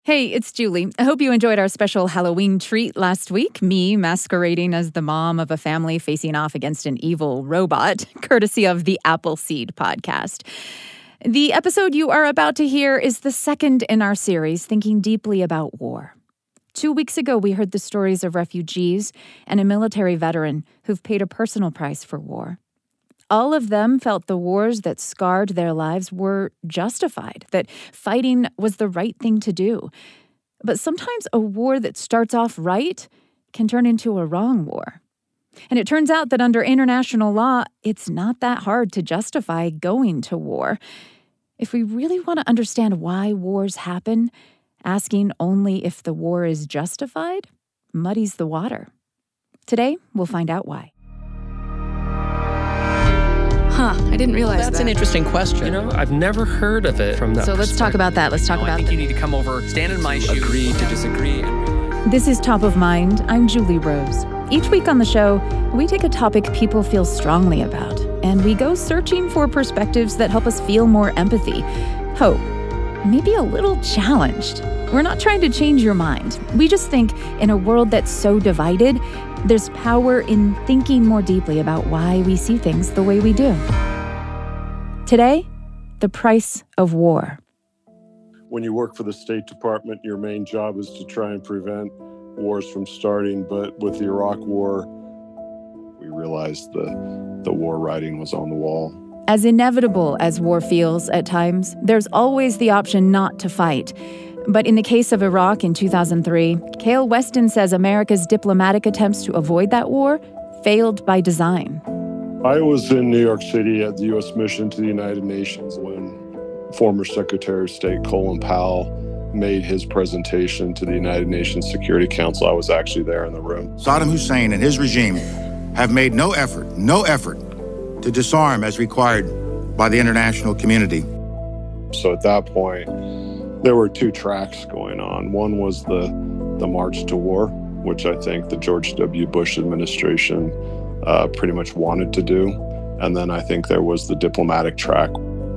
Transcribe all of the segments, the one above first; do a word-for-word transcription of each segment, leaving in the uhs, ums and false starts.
Hey, it's Julie. I hope you enjoyed our special Halloween treat last week, me masquerading as the mom of a family facing off against an evil robot, courtesy of the Appleseed podcast. The episode you are about to hear is the second in our series, Thinking Deeply About War. Two weeks ago, we heard the stories of refugees and a military veteran who've paid a personal price for war. All of them felt the wars that scarred their lives were justified, that fighting was the right thing to do. But sometimes a war that starts off right can turn into a wrong war. And it turns out that under international law, it's not that hard to justify going to war. If we really want to understand why wars happen, asking only if the war is justified muddies the water. Today, we'll find out why. Huh, I didn't realize That's that. an interesting question. You know, I've never heard of it from that So let's talk about that. Let's talk no, about I think that. you need to come over, stand in my shoes. Agree to disagree. This is Top of Mind. I'm Julie Rose. Each week on the show, we take a topic people feel strongly about, and we go searching for perspectives that help us feel more empathy, hope, maybe a little challenged. We're not trying to change your mind. We just think in a world that's so divided, there's power in thinking more deeply about why we see things the way we do. Today, the price of war. When you work for the State Department, your main job is to try and prevent wars from starting. But with the Iraq War, we realized the, the war writing was on the wall. As inevitable as war feels at times, there's always the option not to fight. But in the case of Iraq in two thousand three, Kael Weston says America's diplomatic attempts to avoid that war failed by design. I was in New York City at the U S mission to the United Nations when former Secretary of State Colin Powell made his presentation to the United Nations Security Council. I was actually there in the room. Saddam Hussein and his regime have made no effort, no effort to disarm as required by the international community. So at that point, there were two tracks going on. One was the, the march to war, which I think the George W. Bush administration uh, pretty much wanted to do. And then I think there was the diplomatic track.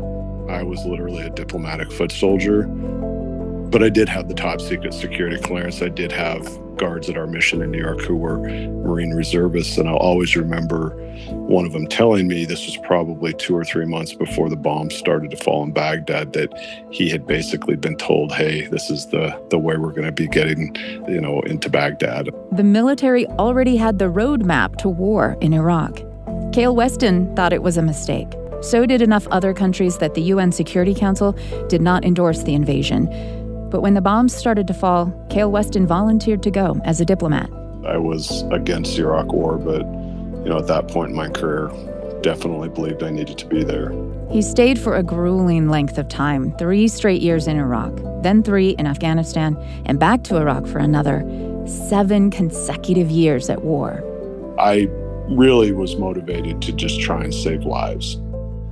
I was literally a diplomatic foot soldier, but I did have the top secret security clearance. I did have guards at our mission in New York who were Marine reservists, and I'll always remember one of them telling me, this was probably two or three months before the bombs started to fall in Baghdad, that he had basically been told, hey, this is the, the way we're going to be getting, you know, into Baghdad. The military already had the roadmap to war in Iraq. Kael Weston thought it was a mistake. So did enough other countries that the U N Security Council did not endorse the invasion. But when the bombs started to fall, Kael Weston volunteered to go as a diplomat. I was against the Iraq War, but you know, at that point in my career, definitely believed I needed to be there. He stayed for a grueling length of time, three straight years in Iraq, then three in Afghanistan, and back to Iraq for another seven consecutive years at war. I really was motivated to just try and save lives.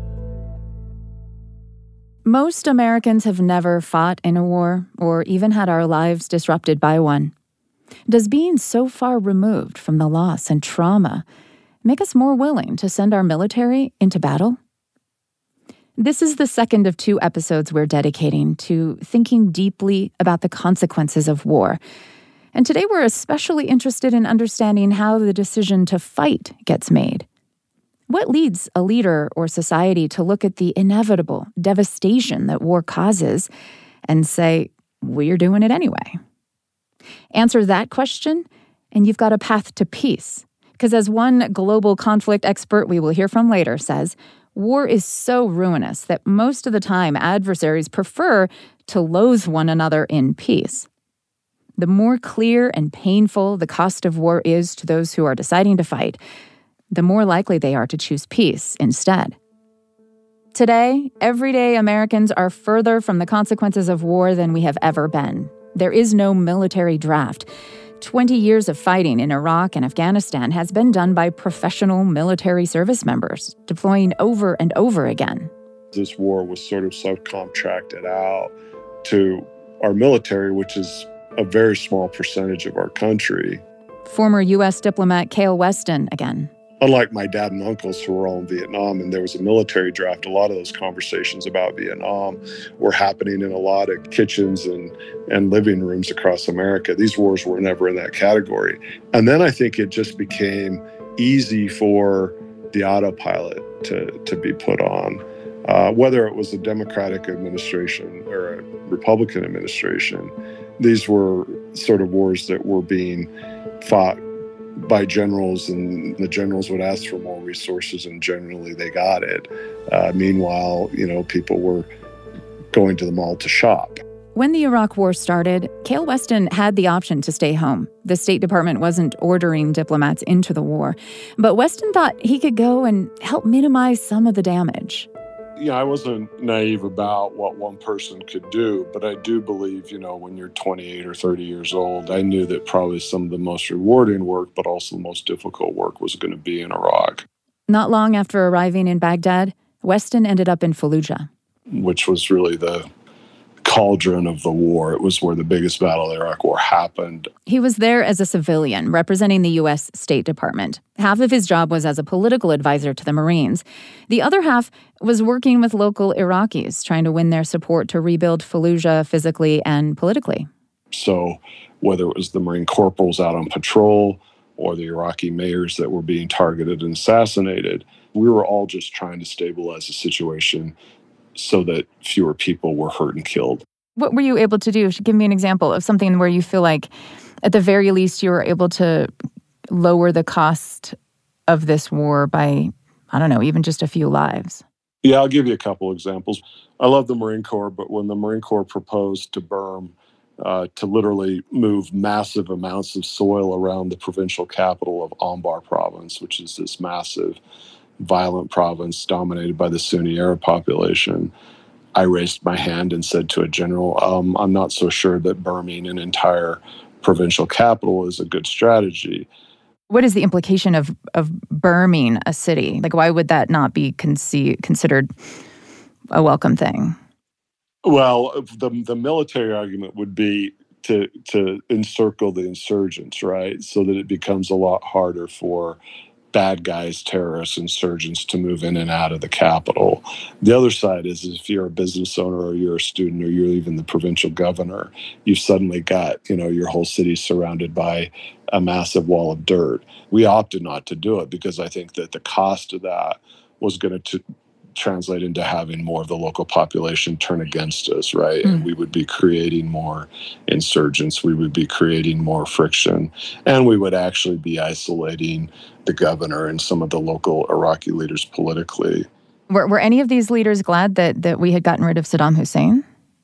Most Americans have never fought in a war or even had our lives disrupted by one. Does being so far removed from the loss and trauma make us more willing to send our military into battle? This is the second of two episodes we're dedicating to thinking deeply about the consequences of war. And today we're especially interested in understanding how the decision to fight gets made. What leads a leader or society to look at the inevitable devastation that war causes and say, we're doing it anyway? Answer that question, and you've got a path to peace. Because as one global conflict expert we will hear from later says, war is so ruinous that most of the time adversaries prefer to loathe one another in peace. The more clear and painful the cost of war is to those who are deciding to fight, the more likely they are to choose peace instead. Today, everyday Americans are further from the consequences of war than we have ever been. There is no military draft. Twenty years of fighting in Iraq and Afghanistan has been done by professional military service members, deploying over and over again. This war was sort of subcontracted out to our military, which is a very small percentage of our country. Former U S diplomat Kael Weston again. unlike my dad and uncles who were all in Vietnam and there was a military draft, a lot of those conversations about Vietnam were happening in a lot of kitchens and, and living rooms across America. These wars were never in that category. And then I think it just became easy for the autopilot to, to be put on. Uh, whether it was a Democratic administration or a Republican administration, these were sort of wars that were being fought by generals, and the generals would ask for more resources, and generally they got it. Uh, meanwhile, you know, people were going to the mall to shop. When the Iraq War started, Kael Weston had the option to stay home. The State Department wasn't ordering diplomats into the war, but Weston thought he could go and help minimize some of the damage. Yeah, I wasn't naive about what one person could do, but I do believe, you know, when you're twenty-eight or thirty years old, I knew that probably some of the most rewarding work, but also the most difficult work was going to be in Iraq. Not long after arriving in Baghdad, Weston ended up in Fallujah, which was really the cauldron of the war. It was where the biggest battle of the Iraq War happened. He was there as a civilian, representing the U S State Department. Half of his job was as a political advisor to the Marines. The other half was working with local Iraqis, trying to win their support to rebuild Fallujah physically and politically. So whether it was the Marine corporals out on patrol or the Iraqi mayors that were being targeted and assassinated, we were all just trying to stabilize the situation so that fewer people were hurt and killed. What were you able to do? Give me an example of something where you feel like, at the very least, you were able to lower the cost of this war by, I don't know, even just a few lives. Yeah, I'll give you a couple examples. I love the Marine Corps, but when the Marine Corps proposed to berm, uh, to literally move massive amounts of soil around the provincial capital of Anbar province, which is this massive violent province dominated by the Sunni Arab population, I raised my hand and said to a general, um, I'm not so sure that berming an entire provincial capital is a good strategy. What is the implication of, of berming a city? Like, why would that not be conce- considered a welcome thing? Well, the the military argument would be to to encircle the insurgents, right? So that it becomes a lot harder for bad guys, terrorists, insurgents to move in and out of the capital. The other side is, is if you're a business owner or you're a student or you're even the provincial governor, you've suddenly got, you know, your whole city surrounded by a massive wall of dirt. We opted not to do it because I think that the cost of that was going to translate into having more of the local population turn against us, right? Mm. And we would be creating more insurgents, we would be creating more friction, and we would actually be isolating the governor and some of the local Iraqi leaders politically. Were, were any of these leaders glad that, that we had gotten rid of Saddam Hussein?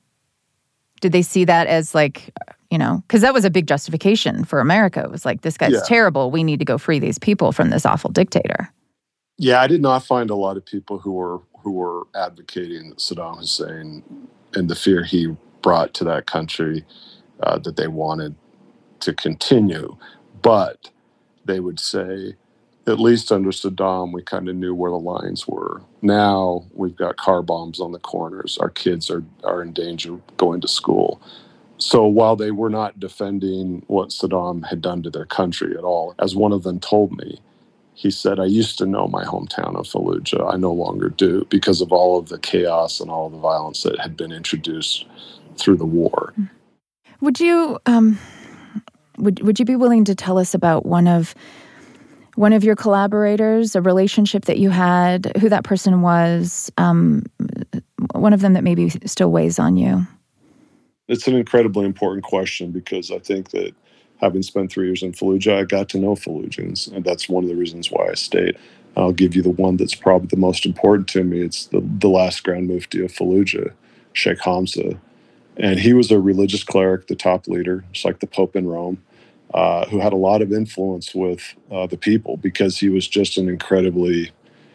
Did they see that as like, you know, because that was a big justification for America. It was like, this guy's yeah. terrible. We need to go free these people from this awful dictator. Yeah, I did not find a lot of people who were who were advocating Saddam Hussein and the fear he brought to that country uh, that they wanted to continue. But they would say, at least under Saddam, we kind of knew where the lines were. Now we've got car bombs on the corners. Our kids are, are in danger of going to school. So while they were not defending what Saddam had done to their country at all, as one of them told me, he said, I used to know my hometown of Fallujah. I no longer do because of all of the chaos and all of the violence that had been introduced through the war. Would you um, would would you be willing to tell us about one of one of your collaborators, a relationship that you had, who that person was, um, one of them that maybe still weighs on you? It's an incredibly important question because I think that having spent three years in Fallujah, I got to know Fallujahs, and that's one of the reasons why I stayed. I'll give you the one that's probably the most important to me. It's the, the last Grand Mufti of Fallujah, Sheikh Hamza. And he was a religious cleric, the top leader, just like the Pope in Rome, uh, who had a lot of influence with uh, the people because he was just an incredibly,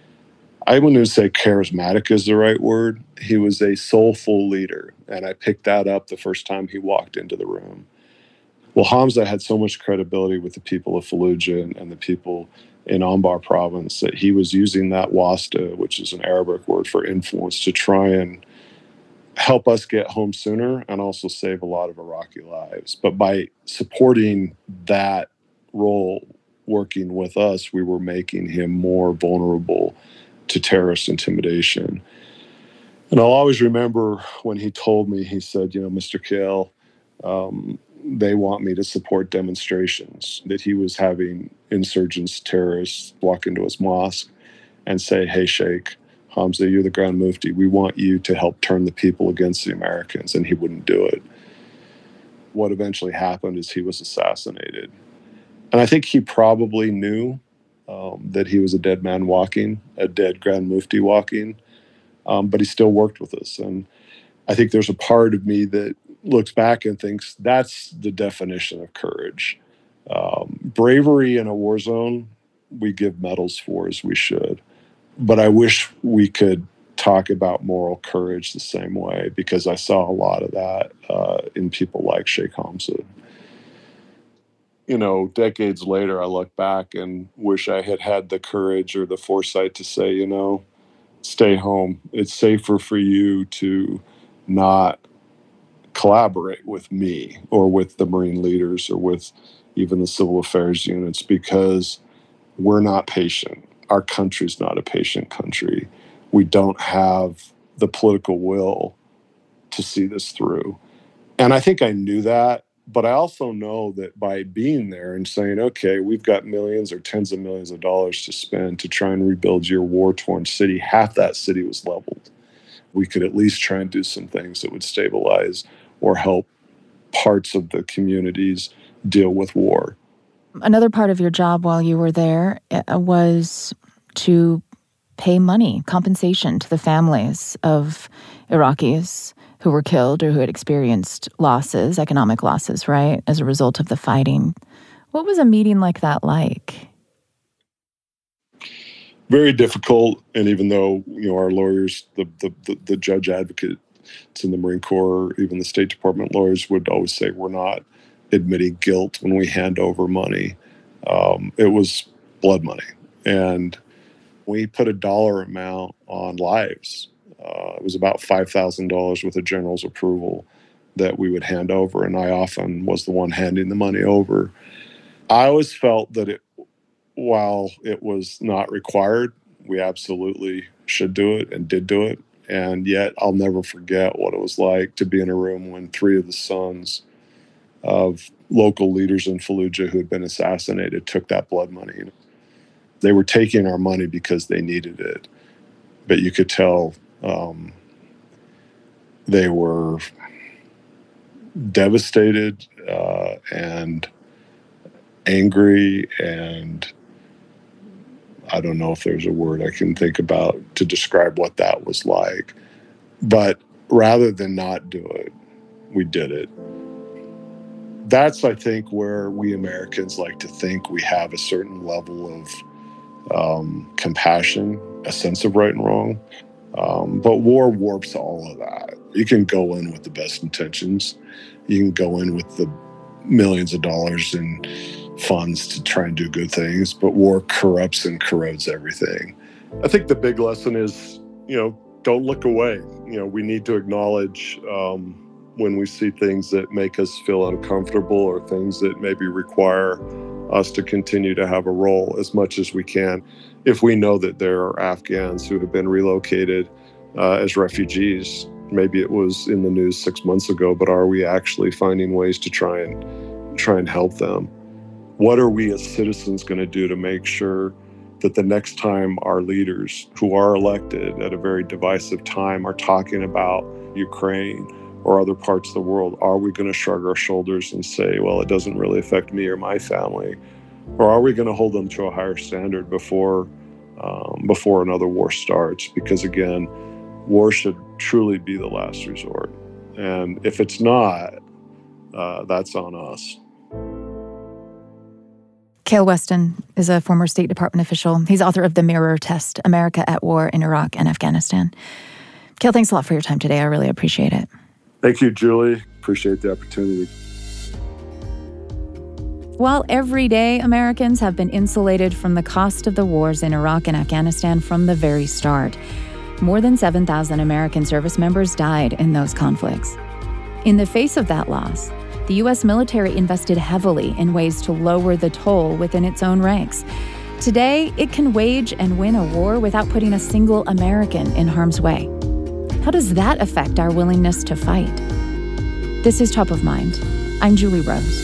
I wouldn't say charismatic is the right word. He was a soulful leader, and I picked that up the first time he walked into the room. Well, Hamza had so much credibility with the people of Fallujah and, and the people in Anbar province that he was using that wasta, which is an Arabic word for influence, to try and help us get home sooner and also save a lot of Iraqi lives. But by supporting that role working with us, we were making him more vulnerable to terrorist intimidation. And I'll always remember when he told me, he said, you know, Mister Kael, um, they want me to support demonstrations, that he was having insurgents, terrorists walk into his mosque and say, hey, Sheikh Hamza, you're the Grand Mufti. We want you to help turn the people against the Americans. And he wouldn't do it. What eventually happened is he was assassinated. And I think he probably knew um, that he was a dead man walking, a dead Grand Mufti walking, um, but he still worked with us. And I think there's a part of me that looks back and thinks that's the definition of courage. Um, bravery in a war zone, we give medals for, as we should. But I wish we could talk about moral courage the same way, because I saw a lot of that uh, in people like Sheikh Hamza. You know, decades later, I look back and wish I had had the courage or the foresight to say, you know, stay home. It's safer for you to not collaborate with me or with the Marine leaders or with even the civil affairs units, because we're not patient. Our country's not a patient country. We don't have the political will to see this through. And I think I knew that, but I also know that by being there and saying, okay, we've got millions or tens of millions of dollars to spend to try and rebuild your war-torn city, half that city was leveled. We could at least try and do some things that would stabilize or help parts of the communities deal with war. Another part of your job while you were there was to pay money, compensation to the families of Iraqis who were killed or who had experienced losses, economic losses, right, as a result of the fighting. What was a meeting like that like? Very difficult. And even though, you know, our lawyers, the the, the, the judge advocates in the Marine Corps, even the State Department lawyers would always say we're not admitting guilt when we hand over money. Um, it was blood money. And we put a dollar amount on lives. Uh, it was about five thousand dollars with a general's approval that we would hand over. And I often was the one handing the money over. I always felt that it, while it was not required, we absolutely should do it and did do it. And yet I'll never forget what it was like to be in a room when three of the sons of local leaders in Fallujah who had been assassinated took that blood money. They were taking our money because they needed it. But you could tell um, they were devastated uh, and angry, and I don't know if there's a word I can think about to describe what that was like. But rather than not do it, we did it. That's, I think, where we Americans like to think we have a certain level of um, compassion, a sense of right and wrong. Um, but war warps all of that. You can go in with the best intentions. You can go in with the millions of dollars in funds to try and do good things, but war corrupts and corrodes everything. I think the big lesson is, you know, don't look away. You know, we need to acknowledge um, when we see things that make us feel uncomfortable or things that maybe require us to continue to have a role as much as we can. If we know that there are Afghans who have been relocated uh, as refugees, maybe it was in the news six months ago, but are we actually finding ways to try and try and help them? What are we as citizens going to do to make sure that the next time our leaders who are elected at a very divisive time are talking about Ukraine or other parts of the world, are we going to shrug our shoulders and say, well, it doesn't really affect me or my family? Or are we going to hold them to a higher standard before um, before another war starts? Because again, war should truly be the last resort. And if it's not, uh, that's on us. Kael Weston is a former State Department official. He's author of The Mirror Test, America at War in Iraq and Afghanistan. Kael, thanks a lot for your time today. I really appreciate it. Thank you, Julie. Appreciate the opportunity. While every day Americans have been insulated from the cost of the wars in Iraq and Afghanistan from the very start, more than seven thousand American service members died in those conflicts. In the face of that loss, the U S military invested heavily in ways to lower the toll within its own ranks. Today, it can wage and win a war without putting a single American in harm's way. How does that affect our willingness to fight? This is Top of Mind. I'm Julie Rose.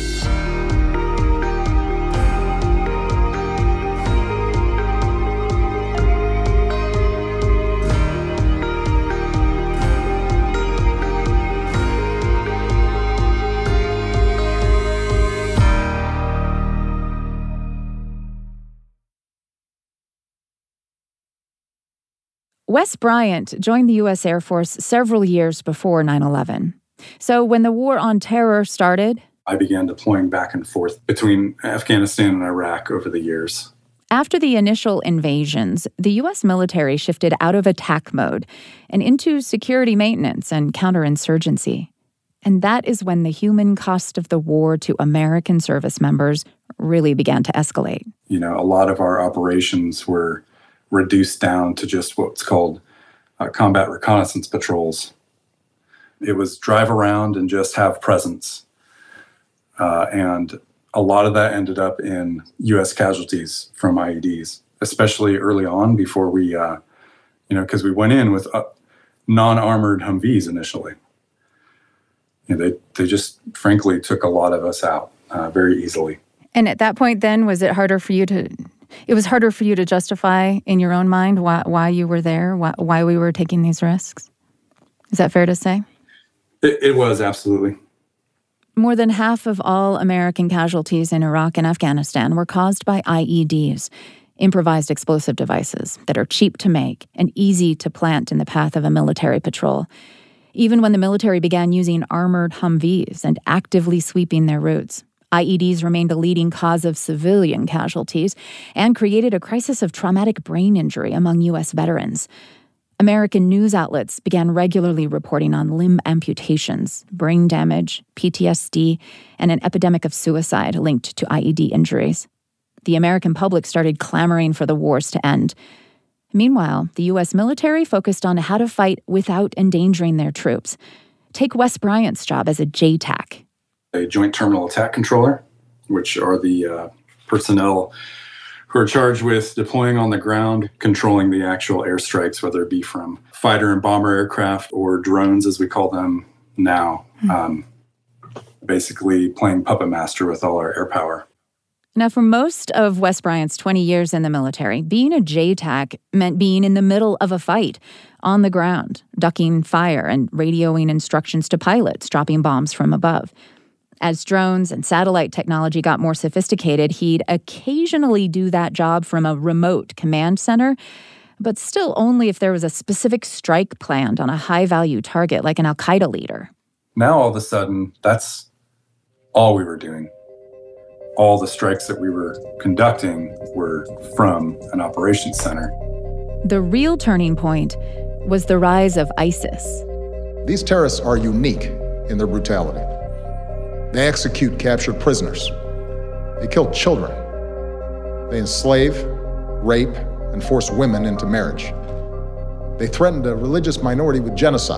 Wes Bryant joined the U S Air Force several years before nine eleven. So when the war on terror started, I began deploying back and forth between Afghanistan and Iraq over the years. After the initial invasions, the U S military shifted out of attack mode and into security maintenance and counterinsurgency. And that is when the human cost of the war to American service members really began to escalate. You know, a lot of our operations were reduced down to just what's called uh, combat reconnaissance patrols. It was drive around and just have presence. Uh, and a lot of that ended up in U S casualties from I E Ds, especially early on before we, uh, you know, because we went in with uh, non-armored Humvees initially. You know, they, they just, frankly, took a lot of us out uh, very easily. And at that point then, was it harder for you to... It was harder for you to justify in your own mind why, why you were there, why, why we were taking these risks? Is that fair to say? It, it was, absolutely. More than half of all American casualties in Iraq and Afghanistan were caused by I E Ds, improvised explosive devices that are cheap to make and easy to plant in the path of a military patrol. Even when the military began using armored Humvees and actively sweeping their routes, I E Ds remained a leading cause of civilian casualties and created a crisis of traumatic brain injury among U S veterans. American news outlets began regularly reporting on limb amputations, brain damage, P T S D, and an epidemic of suicide linked to I E D injuries. The American public started clamoring for the wars to end. Meanwhile, the U S military focused on how to fight without endangering their troops. Take Wes Bryant's job as a J TAC. A Joint Terminal Attack Controller, which are the uh, personnel who are charged with deploying on the ground, controlling the actual airstrikes, whether it be from fighter and bomber aircraft or drones, as we call them now. Mm-hmm. Um, basically playing puppet master with all our air power. Now, for most of Wes Bryant's twenty years in the military, being a J TAC meant being in the middle of a fight, on the ground, ducking fire and radioing instructions to pilots, dropping bombs from above. As drones and satellite technology got more sophisticated, he'd occasionally do that job from a remote command center, but still only if there was a specific strike planned on a high-value target, like an al-Qaeda leader. Now, all of a sudden, that's all we were doing. All the strikes that we were conducting were from an operations center. The real turning point was the rise of ISIS. These terrorists are unique in their brutality. They execute captured prisoners. They kill children. They enslave, rape, and force women into marriage. They threatened a religious minority with genocide.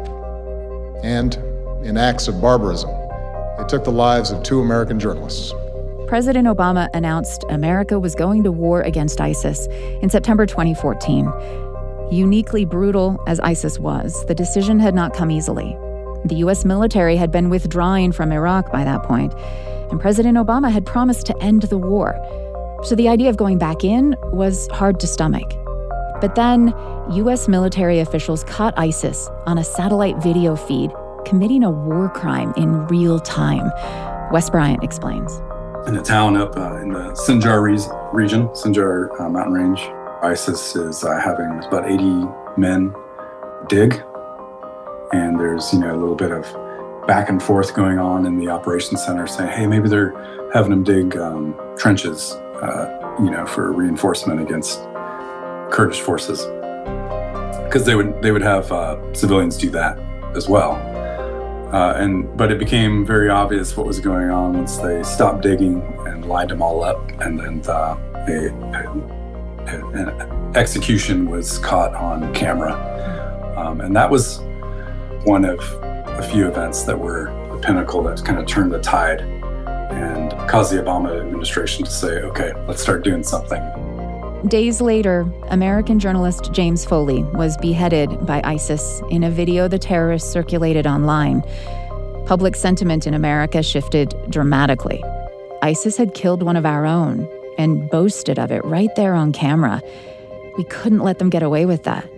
And in acts of barbarism, they took the lives of two American journalists. President Obama announced America was going to war against ISIS in September twenty fourteen. Uniquely brutal as ISIS was, the decision had not come easily. The U S military had been withdrawing from Iraq by that point, and President Obama had promised to end the war. So the idea of going back in was hard to stomach. But then, U S military officials caught ISIS on a satellite video feed committing a war crime in real time. Wes Bryant explains. In a town up uh, in the Sinjar re- region, Sinjar uh, mountain range, ISIS is uh, having about eighty men dig. And there's, you know, a little bit of back and forth going on in the operations center saying, hey, maybe they're having them dig um, trenches, uh, you know, for reinforcement against Kurdish forces. Because they would they would have uh, civilians do that as well. Uh, and but it became very obvious what was going on once they stopped digging and lined them all up. And then the, a, a, an execution was caught on camera. Um, and that was one of a few events that were pinnacle that kind of turned the tide and caused the Obama administration to say, okay, let's start doing something. Days later, American journalist James Foley was beheaded by ISIS in a video the terrorists circulated online. Public sentiment in America shifted dramatically. ISIS had killed one of our own and boasted of it right there on camera. We couldn't let them get away with that.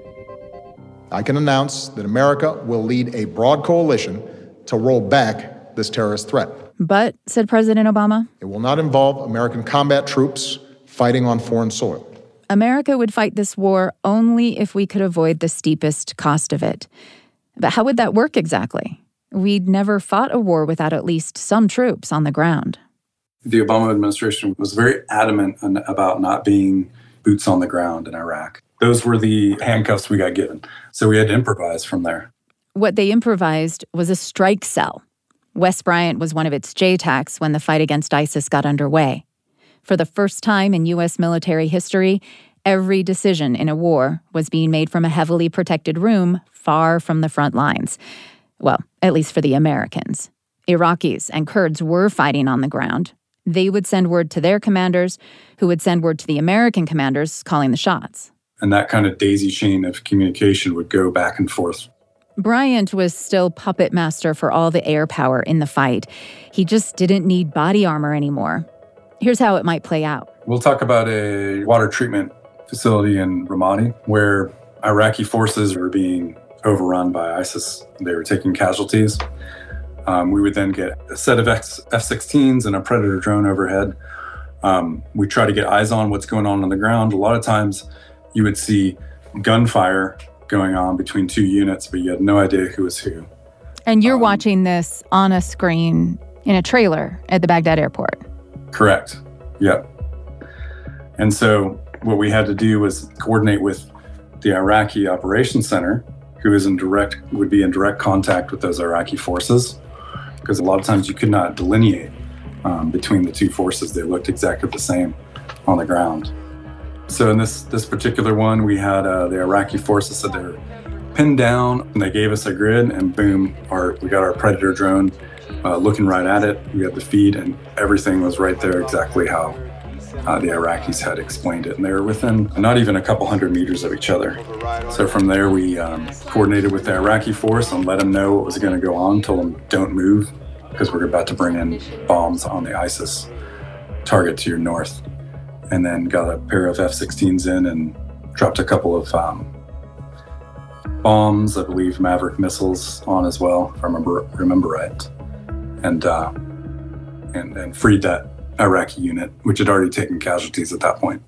I can announce that America will lead a broad coalition to roll back this terrorist threat. But, said President Obama, it will not involve American combat troops fighting on foreign soil. America would fight this war only if we could avoid the steepest cost of it. But how would that work exactly? We'd never fought a war without at least some troops on the ground. The Obama administration was very adamant about not being boots on the ground in Iraq. Those were the handcuffs we got given. So we had to improvise from there. What they improvised was a strike cell. West Bryant was one of its J TACs when the fight against ISIS got underway. For the first time in U S military history, every decision in a war was being made from a heavily protected room far from the front lines. Well, at least for the Americans. Iraqis and Kurds were fighting on the ground. They would send word to their commanders, who would send word to the American commanders calling the shots. And that kind of daisy chain of communication would go back and forth. Bryant was still puppet master for all the air power in the fight. He just didn't need body armor anymore. Here's how it might play out. We'll talk about a water treatment facility in Ramadi where Iraqi forces were being overrun by ISIS. They were taking casualties. Um, we would then get a set of F sixteens and a Predator drone overhead. Um, we try to get eyes on what's going on on the ground. A lot of times you would see gunfire going on between two units, but you had no idea who was who. And you're um, watching this on a screen in a trailer at the Baghdad airport. Correct. Yep. And so what we had to do was coordinate with the Iraqi Operations Center, who is in direct would be in direct contact with those Iraqi forces, because a lot of times you could not delineate um, between the two forces. They looked exactly the same on the ground. So in this this particular one, we had uh, the Iraqi forces said they were pinned down, and they gave us a grid, and boom, our we got our Predator drone uh, looking right at it. We had the feed, and everything was right there exactly how uh, the Iraqis had explained it. And they were within not even a couple hundred meters of each other. So from there, we um, coordinated with the Iraqi force and let them know what was going to go on, told them don't move, because we're about to bring in bombs on the ISIS target to your north. And then got a pair of F sixteens in and dropped a couple of um, bombs, I believe Maverick missiles on as well, if I remember, remember right. And, uh, and, and freed that Iraqi unit, which had already taken casualties at that point.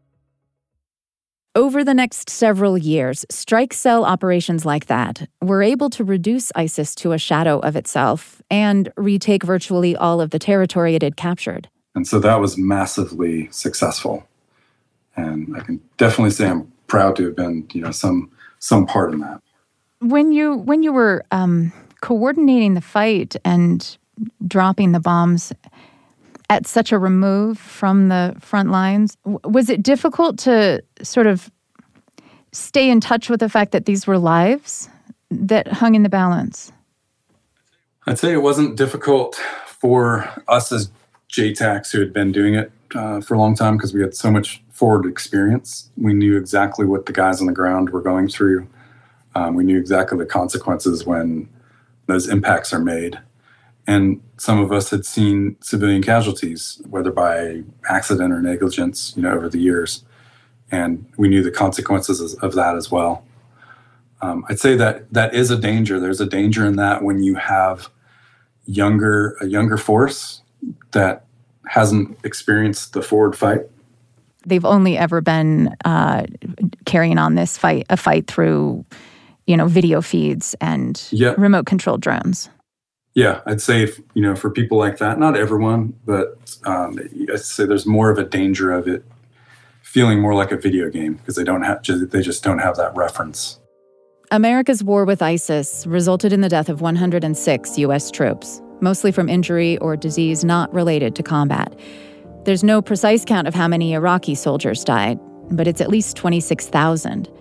Over the next several years, strike cell operations like that were able to reduce ISIS to a shadow of itself and retake virtually all of the territory it had captured. And so that was massively successful. And I can definitely say I'm proud to have been, you know, some some part in that. When you when you were um, coordinating the fight and dropping the bombs at such a remove from the front lines, was it difficult to sort of stay in touch with the fact that these were lives that hung in the balance? I'd say it wasn't difficult for us as J TACs who had been doing it uh, for a long time because we had so much forward experience. We knew exactly what the guys on the ground were going through. Um, we knew exactly the consequences when those impacts are made. And some of us had seen civilian casualties, whether by accident or negligence, you know, over the years. And we knew the consequences of that as well. Um, I'd say that that is a danger. There's a danger in that when you have younger a younger force that hasn't experienced the forward fight. They've only ever been uh, carrying on this fight, a fight through, you know, video feeds and yeah. remote controlled drones. Yeah, I'd say, if, you know, for people like that, not everyone, but um, I'd say there's more of a danger of it feeling more like a video game because they don't have, they just don't have that reference. America's war with ISIS resulted in the death of one hundred six U S troops, mostly from injury or disease not related to combat. There's no precise count of how many Iraqi soldiers died, but it's at least twenty-six thousand.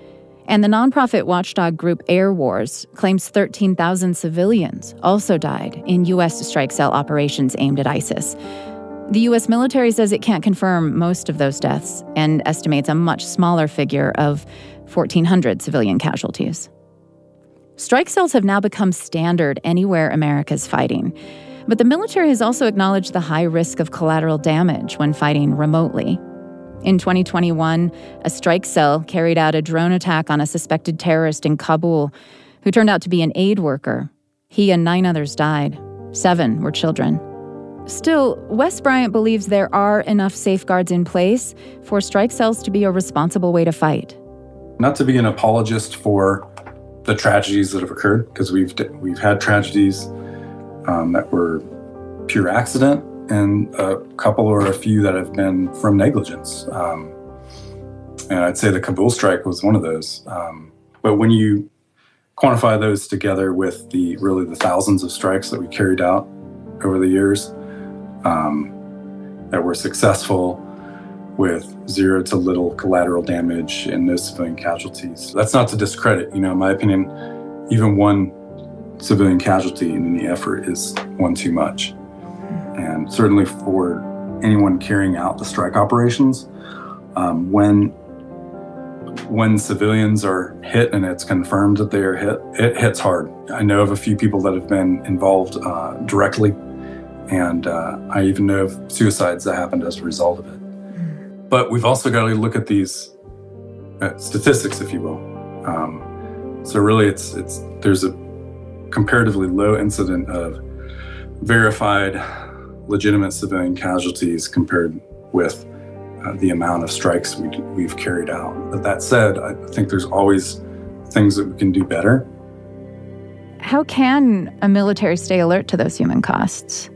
And the nonprofit watchdog group Air Wars claims thirteen thousand civilians also died in U S strike cell operations aimed at ISIS. The U S military says it can't confirm most of those deaths and estimates a much smaller figure of fourteen hundred civilian casualties. Strike cells have now become standard anywhere America's fighting. But the military has also acknowledged the high risk of collateral damage when fighting remotely. In twenty twenty-one, a strike cell carried out a drone attack on a suspected terrorist in Kabul who turned out to be an aid worker. He and nine others died. Seven were children. Still, Wes Bryant believes there are enough safeguards in place for strike cells to be a responsible way to fight. Not to be an apologist for the tragedies that have occurred, because we've we've had tragedies um, that were pure accident, and a couple or a few that have been from negligence. Um, and I'd say the Kabul strike was one of those. Um, but when you quantify those together with the really the thousands of strikes that we carried out over the years um, that were successful with zero to little collateral damage and no civilian casualties. That's not to discredit, you know, in my opinion, even one civilian casualty in any effort is one too much. And certainly for anyone carrying out the strike operations, um, when when civilians are hit and it's confirmed that they are hit, it hits hard. I know of a few people that have been involved uh, directly, and uh, I even know of suicides that happened as a result of it. But we've also got to look at these uh, statistics, if you will. Um, so really, it's it's there's a comparatively low incident of verified, legitimate civilian casualties compared with uh, the amount of strikes we, we've carried out. But that said, I think there's always things that we can do better. How can a military stay alert to those human costs?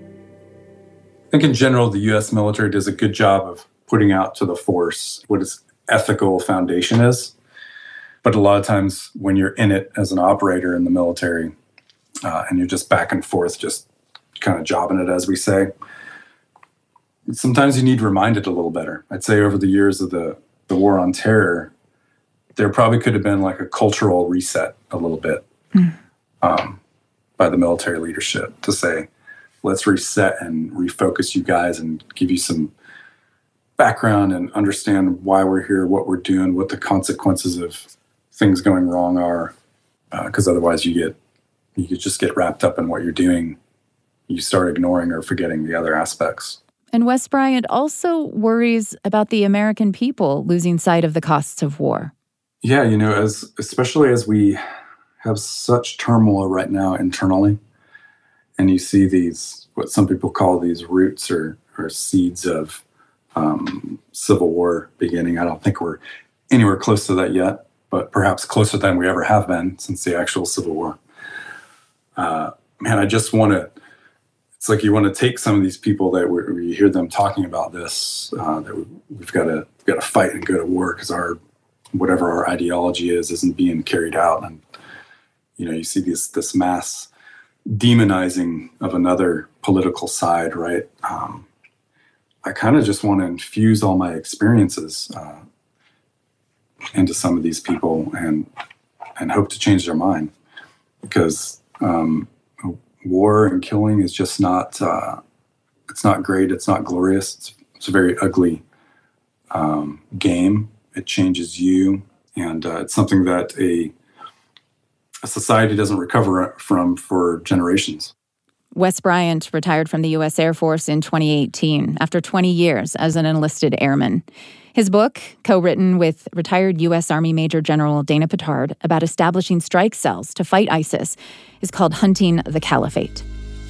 I think in general, the U S military does a good job of putting out to the force what its ethical foundation is. But a lot of times when you're in it as an operator in the military, uh, and you're just back and forth, just kind of jobbing it, as we say, sometimes you need reminded a little better. I'd say over the years of the, the war on terror, there probably could have been like a cultural reset a little bit mm. um, by the military leadership to say, let's reset and refocus you guys and give you some background and understand why we're here, what we're doing, what the consequences of things going wrong are. Because uh, otherwise you get, you could just get wrapped up in what you're doing. You start ignoring or forgetting the other aspects. And Wes Bryant also worries about the American people losing sight of the costs of war. Yeah, you know, as especially as we have such turmoil right now internally, and you see these, what some people call these roots or, or seeds of um, civil war beginning. I don't think we're anywhere close to that yet, but perhaps closer than we ever have been since the actual Civil War. Uh, man, I just want to, it's like you want to take some of these people that we, we hear them talking about this, uh, that we, we've got to we've got to fight and go to war because our, whatever our ideology is, isn't being carried out. And, you know, you see this, this mass demonizing of another political side, right? Um, I kind of just want to infuse all my experiences uh, into some of these people and and hope to change their mind, because um, war and killing is just not uh, it's not great. It's not glorious. It's, it's a very ugly um, game. It changes you, and uh, it's something that a a society doesn't recover from for generations. Wes Bryant retired from the U S Air Force in twenty eighteen after twenty years as an enlisted airman. His book, co-written with retired U S Army Major General Dana Petard about establishing strike cells to fight ISIS, is called Hunting the Caliphate.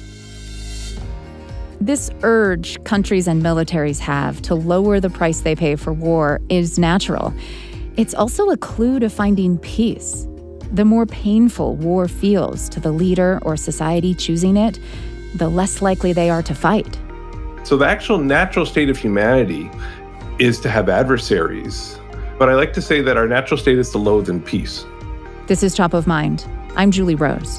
This urge countries and militaries have to lower the price they pay for war is natural. It's also a clue to finding peace. The more painful war feels to the leader or society choosing it, the less likely they are to fight. So the actual natural state of humanity is to have adversaries. But I like to say that our natural state is to loathe in peace. This is Top of Mind. I'm Julie Rose.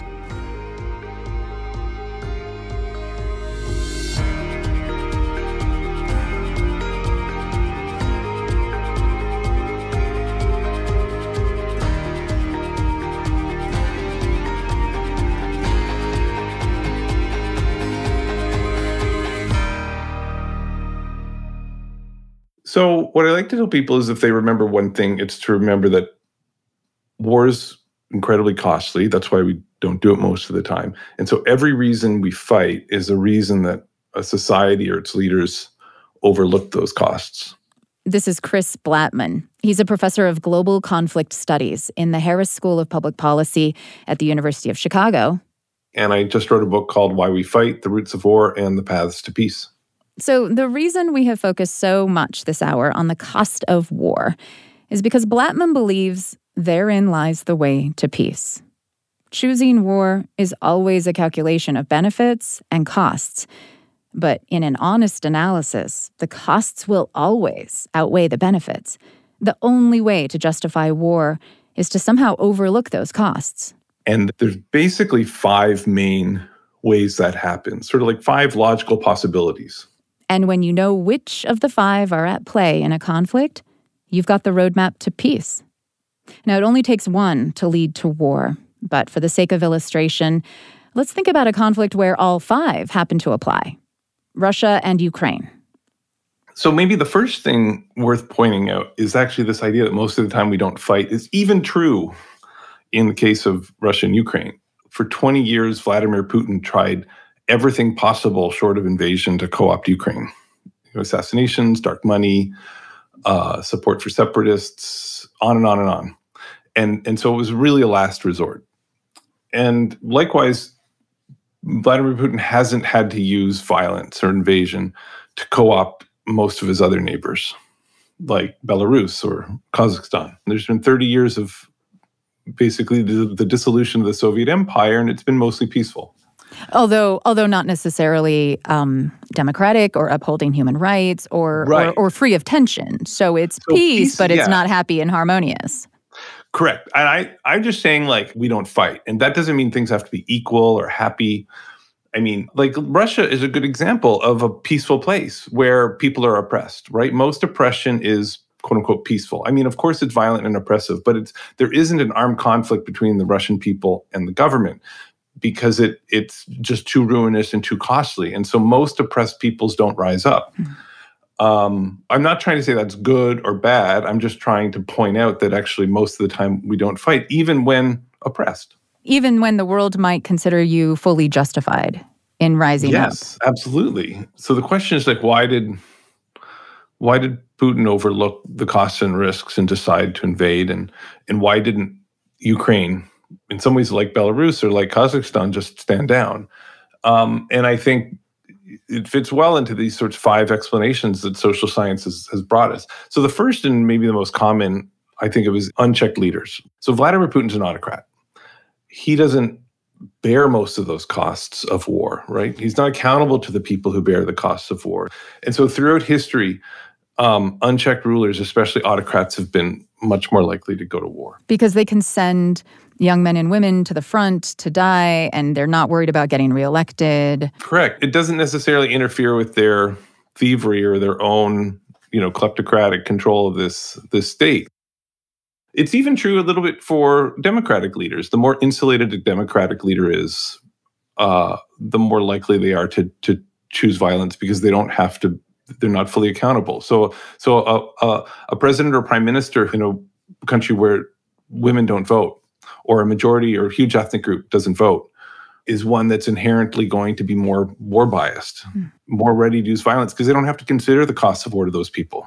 So what I like to tell people is if they remember one thing, it's to remember that war is incredibly costly. That's why we don't do it most of the time. And so every reason we fight is a reason that a society or its leaders overlook those costs. This is Chris Blattman. He's a professor of global conflict studies in the Harris School of Public Policy at the University of Chicago. And I just wrote a book called Why We Fight, The Roots of War and the Paths to Peace. So the reason we have focused so much this hour on the cost of war is because Blattman believes therein lies the way to peace. Choosing war is always a calculation of benefits and costs. But in an honest analysis, the costs will always outweigh the benefits. The only way to justify war is to somehow overlook those costs. And there's basically five main ways that happens, sort of like five logical possibilities. And when you know which of the five are at play in a conflict, you've got the roadmap to peace. Now, it only takes one to lead to war. But for the sake of illustration, let's think about a conflict where all five happen to apply. Russia and Ukraine. So maybe the first thing worth pointing out is actually this idea that most of the time we don't fight is even true in the case of Russia and Ukraine. For twenty years, Vladimir Putin tried everything possible short of invasion to co-opt Ukraine. You know, assassinations, dark money, uh, support for separatists, on and on and on. And, and so it was really a last resort. And likewise, Vladimir Putin hasn't had to use violence or invasion to co-opt most of his other neighbors, like Belarus or Kazakhstan. There's been thirty years of basically the, the dissolution of the Soviet Empire, and it's been mostly peaceful. Although although not necessarily um, democratic or upholding human rights or, right. or, or free of tension. So it's so peace, peace, but it's yeah. not happy and harmonious. Correct. And I, I'm just saying, like, we don't fight. And that doesn't mean things have to be equal or happy. I mean, like, Russia is a good example of a peaceful place where people are oppressed, right? Most oppression is, quote unquote, peaceful. I mean, of course, it's violent and oppressive, but it's there isn't an armed conflict between the Russian people and the government because it it's just too ruinous and too costly. And so most oppressed peoples don't rise up. Mm-hmm. Um, I'm not trying to say that's good or bad. I'm just trying to point out that actually most of the time we don't fight, even when oppressed. Even when the world might consider you fully justified in rising yes, up. Yes, absolutely. So the question is, like, why did why did Putin overlook the costs and risks and decide to invade? And, and why didn't Ukraine, in some ways like Belarus or like Kazakhstan, just stand down? Um, and I think it fits well into these sorts of five explanations that social science has, has brought us. So the first and maybe the most common, I think, it was unchecked leaders. So Vladimir Putin's an autocrat. He doesn't bear most of those costs of war, right? He's not accountable to the people who bear the costs of war. And so throughout history, um, unchecked rulers, especially autocrats, have been much more likely to go to war. Because they can send young men and women to the front to die, and they're not worried about getting reelected. Correct. It doesn't necessarily interfere with their thievery or their own, you know, kleptocratic control of this, this state. It's even true a little bit for democratic leaders. The more insulated a democratic leader is, uh, the more likely they are to to choose violence because they don't have to. They're not fully accountable. So, so a, a, a president or prime minister in a country where women don't vote, or a majority or a huge ethnic group doesn't vote, is one that's inherently going to be more war biased, mm. more ready to use violence because they don't have to consider the costs of war to those people.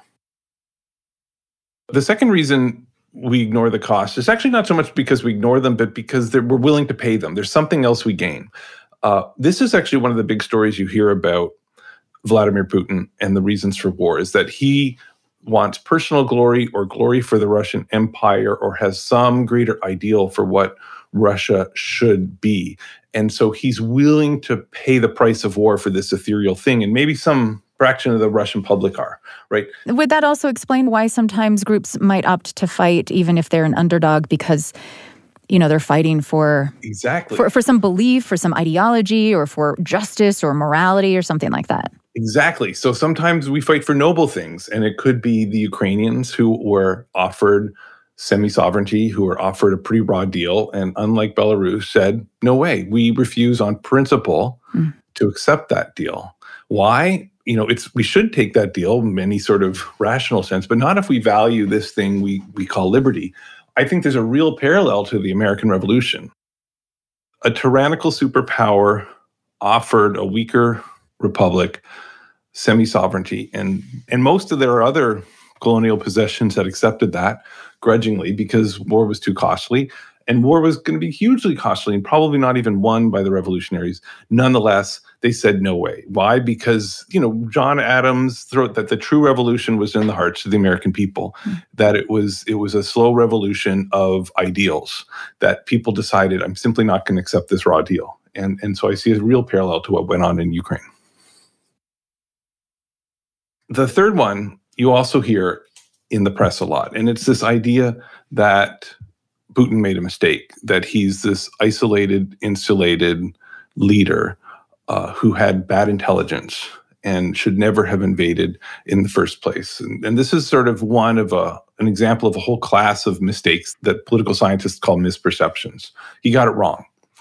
The second reason we ignore the costs is actually not so much because we ignore them, but because we're willing to pay them. There's something else we gain. Uh, this is actually one of the big stories you hear about Vladimir Putin and the reasons for war, is that he wants personal glory or glory for the Russian Empire or has some greater ideal for what Russia should be. And so he's willing to pay the price of war for this ethereal thing, and maybe some fraction of the Russian public are, right? Would that also explain why sometimes groups might opt to fight even if they're an underdog because, you know, they're fighting for exactly for, for some belief, for some ideology, or for justice or morality or something like that? Exactly. So sometimes we fight for noble things, and it could be the Ukrainians who were offered semi-sovereignty, who were offered a pretty raw deal, and unlike Belarus, said, no way, we refuse on principle mm. to accept that deal. Why? you know, it's we should take that deal in any sort of rational sense, but not if we value this thing we we call liberty. I think there's a real parallel to the American Revolution. A tyrannical superpower offered a weaker republic semi-sovereignty, and and most of their other colonial possessions had accepted that grudgingly because war was too costly, and war was going to be hugely costly and probably not even won by the revolutionaries. Nonetheless, they said no way. Why? Because, you know, John Adams wrote that the true revolution was in the hearts of the American people, mm. that it was it was a slow revolution of ideals, that people decided, I'm simply not going to accept this raw deal. And, and so I see a real parallel to what went on in Ukraine. The third one you also hear in the press a lot, and it's this idea that Putin made a mistake, that he's this isolated, insulated leader uh, who had bad intelligence and should never have invaded in the first place. And, and this is sort of one of a an example of a whole class of mistakes that political scientists call misperceptions. He got it wrong.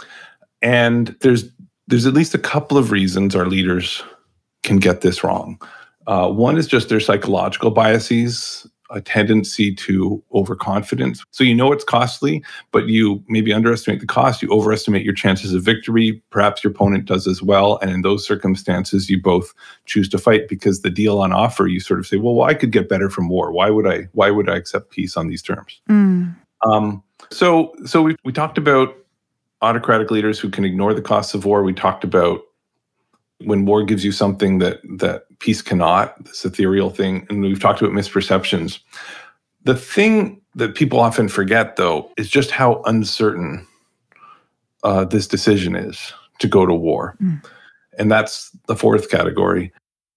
And there's there's at least a couple of reasons our leaders can get this wrong. Uh, one is just their psychological biases, a tendency to overconfidence. So you know it's costly, but you maybe underestimate the cost. You overestimate your chances of victory. Perhaps your opponent does as well. And in those circumstances, you both choose to fight because the deal on offer, you sort of say, well, well I could get better from war. Why would I, why would I accept peace on these terms? Mm. Um, so so we, we talked about autocratic leaders who can ignore the costs of war. We talked about when war gives you something that that peace cannot, this ethereal thing. And we've talked about misperceptions. The thing that people often forget, though, is just how uncertain uh, this decision is to go to war. Mm. And that's the fourth category.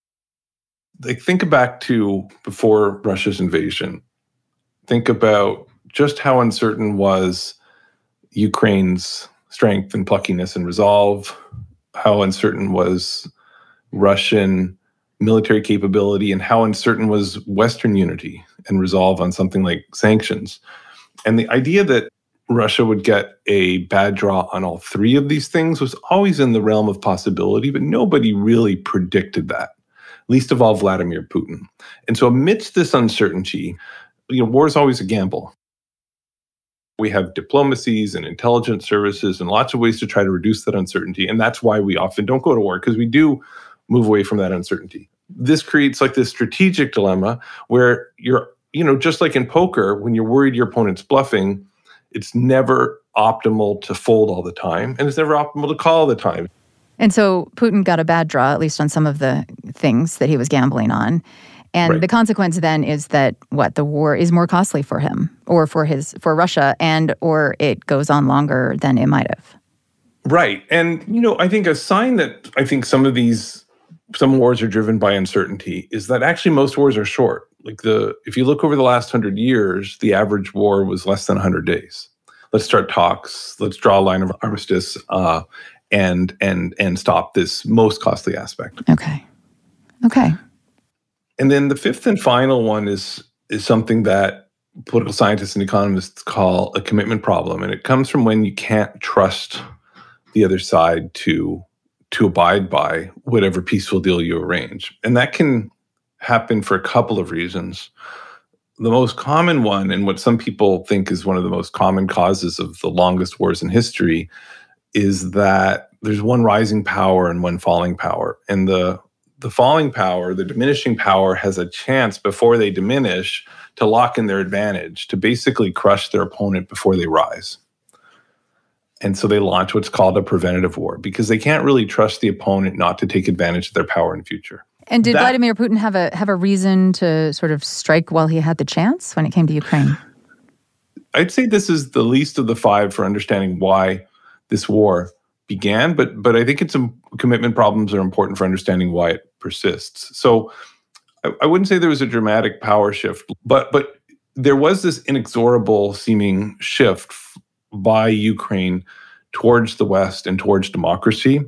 Like, think back to before Russia's invasion. Think about just how uncertain was Ukraine's strength and pluckiness and resolve, how uncertain was Russian military capability, and how uncertain was Western unity and resolve on something like sanctions. And the idea that Russia would get a bad draw on all three of these things was always in the realm of possibility, but nobody really predicted that, least of all Vladimir Putin. And so amidst this uncertainty, you know, war is always a gamble. We have diplomacies and intelligence services and lots of ways to try to reduce that uncertainty. And that's why we often don't go to war, because we do move away from that uncertainty. This creates like this strategic dilemma where you're, you know, just like in poker, when you're worried your opponent's bluffing, it's never optimal to fold all the time. And it's never optimal to call all the time. And so Putin got a bad draw, at least on some of the things that he was gambling on. And right. The consequence then is that what the war is more costly for him or for his for Russia, and or it goes on longer than it might have. Right. And, you know, I think a sign that I think some of these some wars are driven by uncertainty is that actually most wars are short. Like the if you look over the last hundred years, the average war was less than one hundred days. Let's start talks. Let's draw a line of armistice uh, and and and stop this most costly aspect. Okay. Okay. And then the fifth and final one is is something that political scientists and economists call a commitment problem. And it comes from when you can't trust the other side to, to abide by whatever peaceful deal you arrange. And that can happen for a couple of reasons. The most common one, and what some people think is one of the most common causes of the longest wars in history, is that there's one rising power and one falling power. And the The falling power, the diminishing power, has a chance before they diminish to lock in their advantage, to basically crush their opponent before they rise. And so they launch what's called a preventative war because they can't really trust the opponent not to take advantage of their power in the future. And did that, Vladimir Putin have a have a reason to sort of strike while he had the chance when it came to Ukraine? I'd say this is the least of the five for understanding why this war began, but but I think it's some commitment problems are important for understanding why it persists. So I, I wouldn't say there was a dramatic power shift, but but there was this inexorable seeming shift f- by Ukraine towards the West and towards democracy.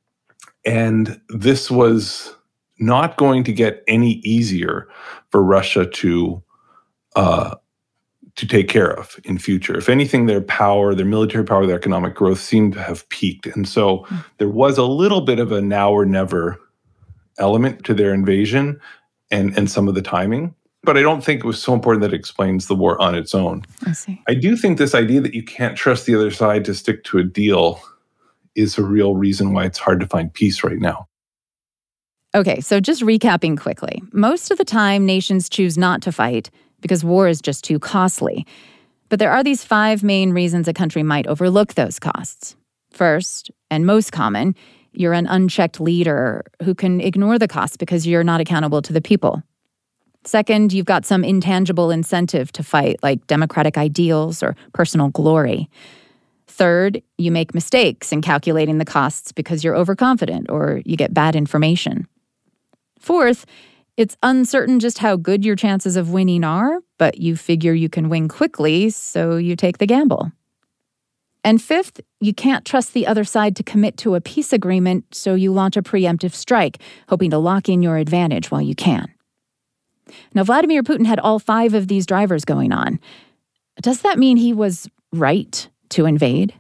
And this was not going to get any easier for Russia to uh, to take care of in future. If anything, their power, their military power, their economic growth seemed to have peaked. And so mm. there was a little bit of a now or never element to their invasion and, and some of the timing. But I don't think it was so important that it explains the war on its own. I see. I do think this idea that you can't trust the other side to stick to a deal is a real reason why it's hard to find peace right now. Okay, so just recapping quickly. Most of the time, nations choose not to fight because war is just too costly. But there are these five main reasons a country might overlook those costs. First, and most common, you're an unchecked leader who can ignore the costs because you're not accountable to the people. Second, you've got some intangible incentive to fight, like democratic ideals or personal glory. Third, you make mistakes in calculating the costs because you're overconfident or you get bad information. Fourth, it's uncertain just how good your chances of winning are, but you figure you can win quickly, so you take the gamble. And fifth, you can't trust the other side to commit to a peace agreement, so you launch a preemptive strike, hoping to lock in your advantage while you can. Now, Vladimir Putin had all five of these drivers going on. Does that mean he was right to invade?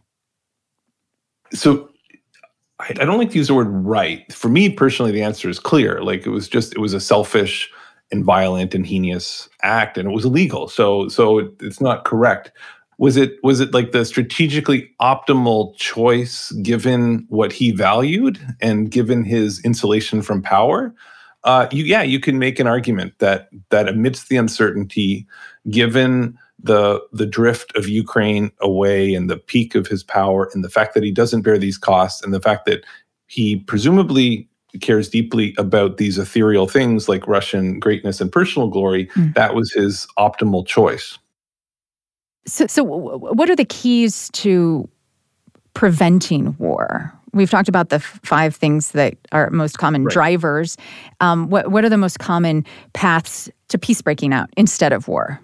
So I don't like to use the word right. For me personally, the answer is clear. Like it was just, it was a selfish and violent and heinous act, and it was illegal. So, so it, it's not correct. Was it, was it like the strategically optimal choice given what he valued and given his insulation from power? Uh, you, yeah, you can make an argument that that amidst the uncertainty, given the the drift of Ukraine away and the peak of his power and the fact that he doesn't bear these costs and the fact that he presumably cares deeply about these ethereal things like Russian greatness and personal glory, mm. that was his optimal choice. So, so what are the keys to preventing war? We've talked about the f- five things that are most common right. drivers. Um, what, what are the most common paths to peace breaking out instead of war?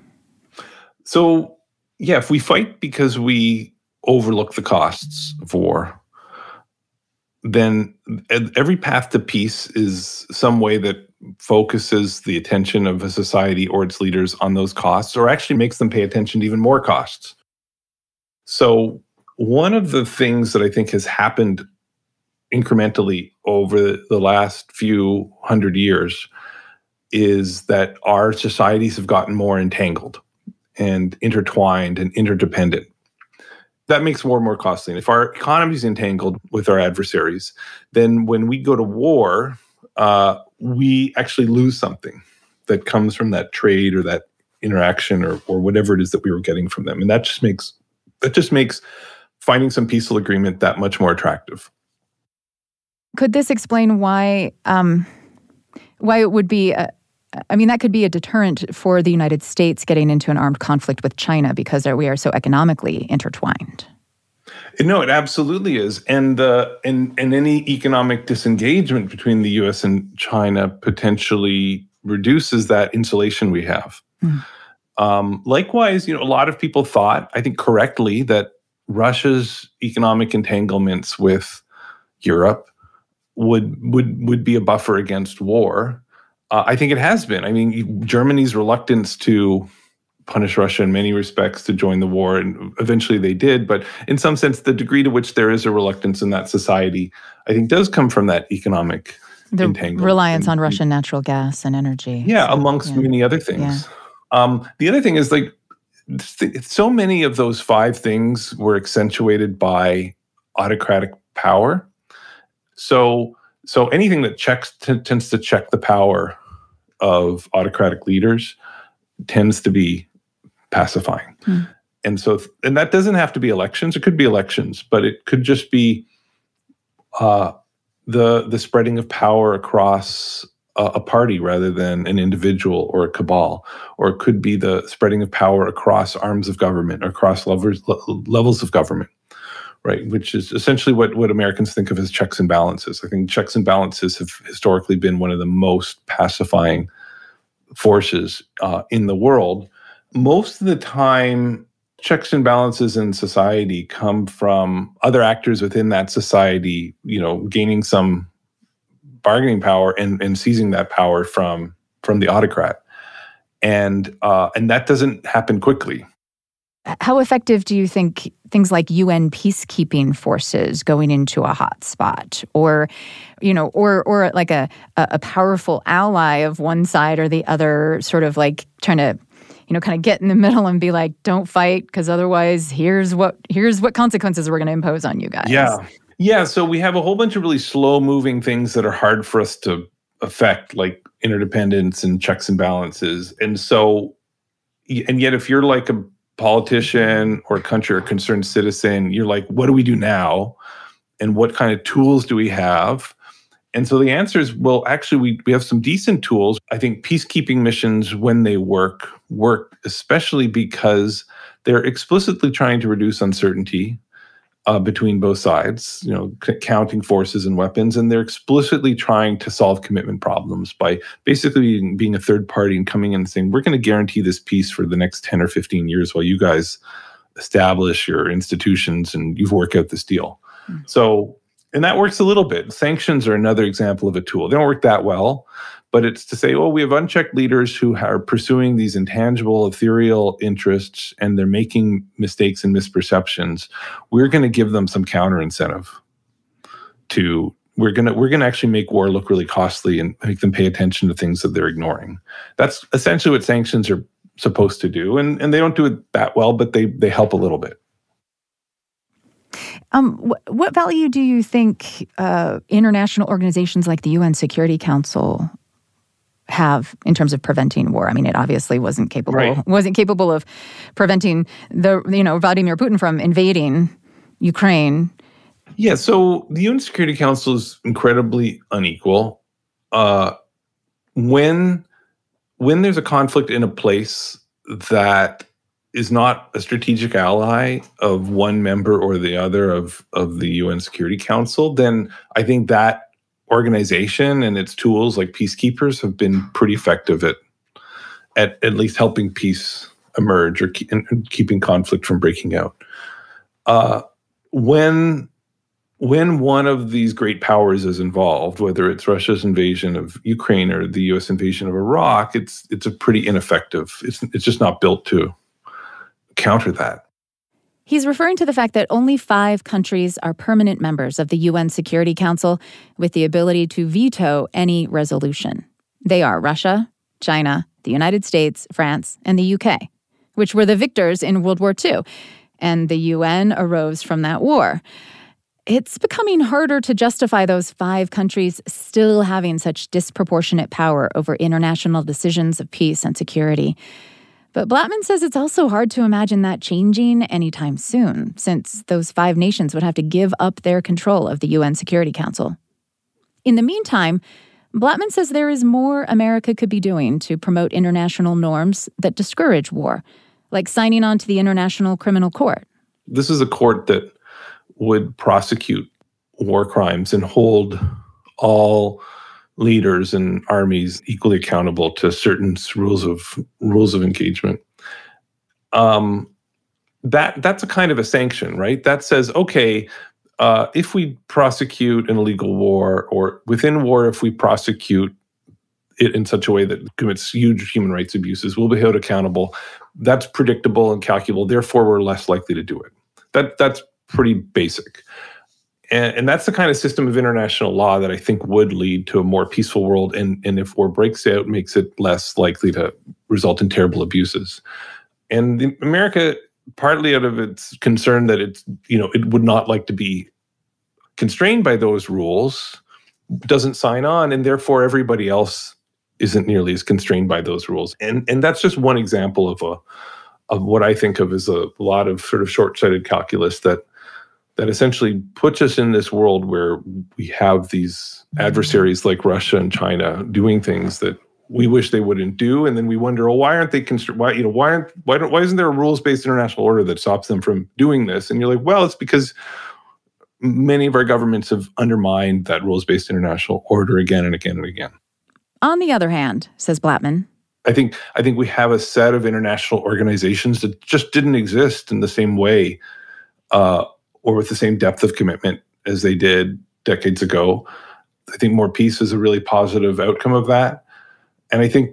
So, yeah, if we fight because we overlook the costs of war, then every path to peace is some way that focuses the attention of a society or its leaders on those costs, or actually makes them pay attention to even more costs. So one of the things that I think has happened incrementally over the last few hundred years is that our societies have gotten more entangled and intertwined and interdependent. That makes war more costly. And if our economy is entangled with our adversaries, then when we go to war, uh, we actually lose something that comes from that trade or that interaction or or whatever it is that we were getting from them. And that just makes that just makes finding some peaceful agreement that much more attractive. Could this explain why um, why it would be, a, I mean, that could be a deterrent for the United States getting into an armed conflict with China because we are so economically intertwined? No, it absolutely is. And, uh, and, and any economic disengagement between the U S and China potentially reduces that insulation we have. Mm. Um, likewise, you know, a lot of people thought, I think correctly, that Russia's economic entanglements with Europe would would would be a buffer against war. Uh, I think it has been. I mean, Germany's reluctance to punish Russia in many respects to join the war, and eventually they did. But in some sense, the degree to which there is a reluctance in that society, I think, does come from that economic the entanglement. reliance and, on Russian natural gas and energy. Yeah, so, amongst yeah. many other things. Yeah. Um, the other thing is, like, so many of those five things were accentuated by autocratic power. So, so anything that checks t- tends to check the power of autocratic leaders tends to be pacifying. Hmm. And so, and that doesn't have to be elections. It could be elections, but it could just be uh, the the spreading of power across a, a party rather than an individual or a cabal, or it could be the spreading of power across arms of government or across levels levels of government. Right, which is essentially what, what Americans think of as checks and balances. I think checks and balances have historically been one of the most pacifying forces uh, in the world. Most of the time, checks and balances in society come from other actors within that society, you know, gaining some bargaining power and, and seizing that power from, from the autocrat. And uh, and that doesn't happen quickly. How effective do you think things like U N peacekeeping forces going into a hot spot, or, you know, or or like a a powerful ally of one side or the other, sort of like trying to, you know, kind of get in the middle and be like, don't fight, because otherwise here's what here's what consequences we're going to impose on you guys. Yeah. Yeah. So we have a whole bunch of really slow moving things that are hard for us to affect, like interdependence and checks and balances. And so, and yet if you're like a politician or a country or concerned citizen, you're like, what do we do now? And what kind of tools do we have? And so the answer is, well, actually, we, we have some decent tools. I think peacekeeping missions, when they work, work especially because they're explicitly trying to reduce uncertainty uh, between both sides, you know, c- counting forces and weapons. And they're explicitly trying to solve commitment problems by basically being, being a third party and coming in and saying, we're going to guarantee this peace for the next ten or fifteen years while you guys establish your institutions and you work out this deal. Mm-hmm. So, and that works a little bit. Sanctions are another example of a tool. They don't work that well, but it's to say, oh, we have unchecked leaders who are pursuing these intangible, ethereal interests, and they're making mistakes and misperceptions. We're going to give them some counter incentive to, we're going to, we're going to actually make war look really costly and make them pay attention to things that they're ignoring. That's essentially what sanctions are supposed to do. And, and they don't do it that well, but they, they help a little bit. Um, wh- what value do you think uh, international organizations like the U N Security Council have in terms of preventing war? I mean, it obviously wasn't capable right. wasn't capable of preventing the you know Vladimir Putin from invading Ukraine. Yeah, so the U N Security Council is incredibly unequal. Uh, when when there's a conflict in a place that is not a strategic ally of one member or the other of, of the U N Security Council, then I think that organization and its tools like peacekeepers have been pretty effective at at, at least helping peace emerge or keep, and, and keeping conflict from breaking out. Uh, when when one of these great powers is involved, whether it's Russia's invasion of Ukraine or the U S invasion of Iraq, it's it's a pretty ineffective. It's it's just not built to counter that. He's referring to the fact that only five countries are permanent members of the U N Security Council with the ability to veto any resolution. They are Russia, China, the United States, France, and the U K, which were the victors in World War Two, and the U N arose from that war. It's becoming harder to justify those five countries still having such disproportionate power over international decisions of peace and security. But Blattman says it's also hard to imagine that changing anytime soon, since those five nations would have to give up their control of the U N Security Council. In the meantime, Blattman says there is more America could be doing to promote international norms that discourage war, like signing on to the International Criminal Court. This is a court that would prosecute war crimes and hold all leaders and armies equally accountable to certain rules of rules of engagement. Um, that that's a kind of a sanction, right? That says, okay, uh, if we prosecute an illegal war, or within war, if we prosecute it in such a way that commits huge human rights abuses, we'll be held accountable. That's predictable and calculable. Therefore, we're less likely to do it. That that's pretty basic. And, and that's the kind of system of international law that I think would lead to a more peaceful world. And, and if war breaks out, makes it less likely to result in terrible abuses. And the, America, partly out of its concern that it's, you know, it would not like to be constrained by those rules, doesn't sign on, and therefore everybody else isn't nearly as constrained by those rules. And and that's just one example of a of what I think of as a lot of sort of short-sighted calculus that that essentially puts us in this world where we have these adversaries like Russia and China doing things that we wish they wouldn't do, and then we wonder, well, why aren't they constr- why you know why aren't why don't why isn't there a rules-based international order that stops them from doing this? And you're like, well, it's because many of our governments have undermined that rules-based international order again and again and again. On the other hand, says Blattman, I think I think we have a set of international organizations that just didn't exist in the same way uh, or with the same depth of commitment as they did decades ago. I think more peace is a really positive outcome of that. And I think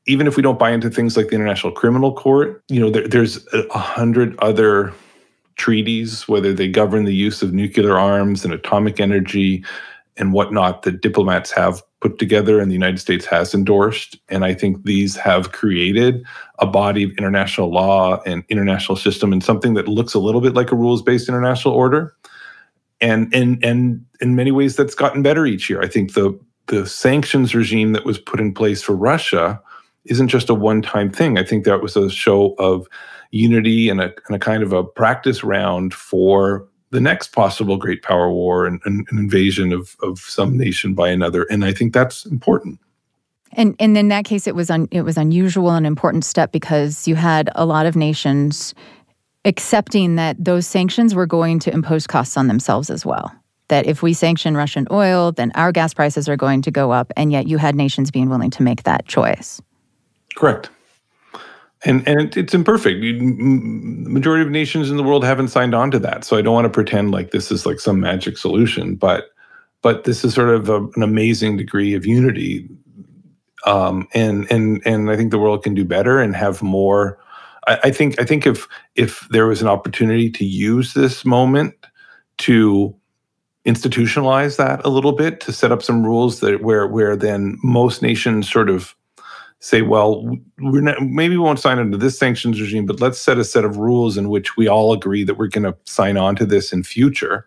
even if we don't buy into things like the International Criminal Court, you know, there, there's a, a hundred other treaties, whether they govern the use of nuclear arms and atomic energy and whatnot, that diplomats have put together and the United States has endorsed. And I think these have created a body of international law and international system and something that looks a little bit like a rules-based international order. And, and, and in many ways, that's gotten better each year. I think the, the sanctions regime that was put in place for Russia isn't just a one-time thing. I think that was a show of unity and a, and a kind of a practice round for the next possible great power war and, and an invasion of, of some nation by another. And I think that's important. And and in that case, it was un, it was unusual and important step because you had a lot of nations accepting that those sanctions were going to impose costs on themselves as well. That if we sanction Russian oil, then our gas prices are going to go up. And yet you had nations being willing to make that choice. Correct. And and it's imperfect. The majority of nations in the world haven't signed on to that. So I don't want to pretend like this is like some magic solution, but but this is sort of a, an amazing degree of unity. Um, and and and I think the world can do better and have more. I, I think I think if if there was an opportunity to use this moment to institutionalize that a little bit, to set up some rules that where where then most nations sort of say, well, we're not, maybe we won't sign into this sanctions regime, but let's set a set of rules in which we all agree that we're going to sign on to this in future.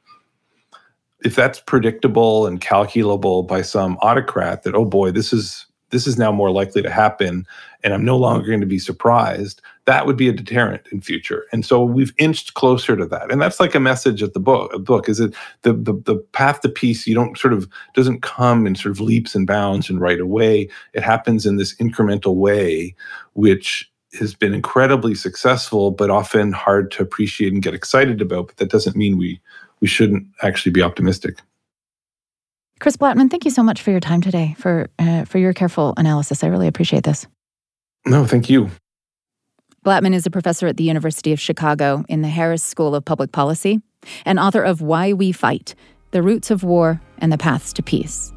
If that's predictable and calculable by some autocrat that, oh boy, this is this is now more likely to happen, and I'm no longer going to be surprised, that would be a deterrent in future. And so we've inched closer to that. And that's like a message at the book. The book is it the, the the path to peace, you don't sort of doesn't come in sort of leaps and bounds and right away. It happens in this incremental way, which has been incredibly successful, but often hard to appreciate and get excited about. But that doesn't mean we we shouldn't actually be optimistic. Chris Blattman, thank you so much for your time today, for uh, for your careful analysis. I really appreciate this. No, thank you. Blattman is a professor at the University of Chicago in the Harris School of Public Policy and author of Why We Fight, The Roots of War and the Paths to Peace.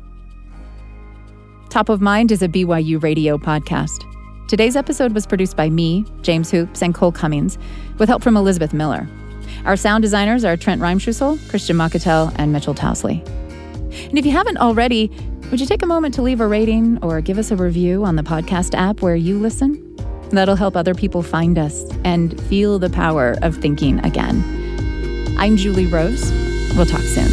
Top of Mind is a B Y U Radio podcast. Today's episode was produced by me, James Hoops, and Cole Cummings, with help from Elizabeth Miller. Our sound designers are Trent Reimschussel, Christian Makatel, and Mitchell Tousley. And if you haven't already, would you take a moment to leave a rating or give us a review on the podcast app where you listen? That'll help other people find us and feel the power of thinking again. I'm Julie Rose. We'll talk soon.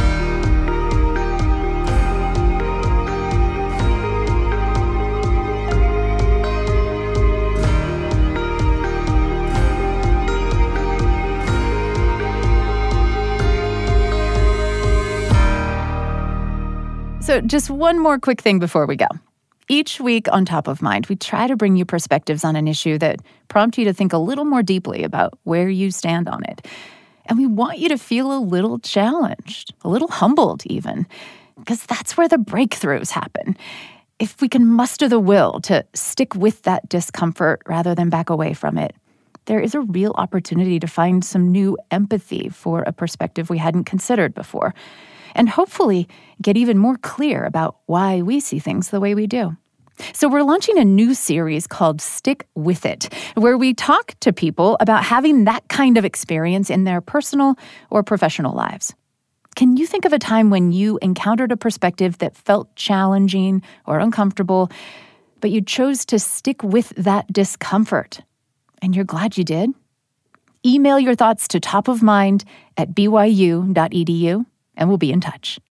So just one more quick thing before we go. Each week on Top of Mind, we try to bring you perspectives on an issue that prompt you to think a little more deeply about where you stand on it. And we want you to feel a little challenged, a little humbled even, because that's where the breakthroughs happen. If we can muster the will to stick with that discomfort rather than back away from it, there is a real opportunity to find some new empathy for a perspective we hadn't considered before. And hopefully get even more clear about why we see things the way we do. So we're launching a new series called Stick With It, where we talk to people about having that kind of experience in their personal or professional lives. Can you think of a time when you encountered a perspective that felt challenging or uncomfortable, but you chose to stick with that discomfort? And you're glad you did? Email your thoughts to topofmind at b y u dot e d u. and we'll be in touch.